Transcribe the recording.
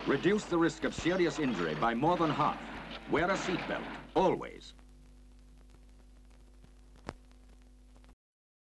Reduce the risk of serious injury by more than half. Wear a seatbelt, always.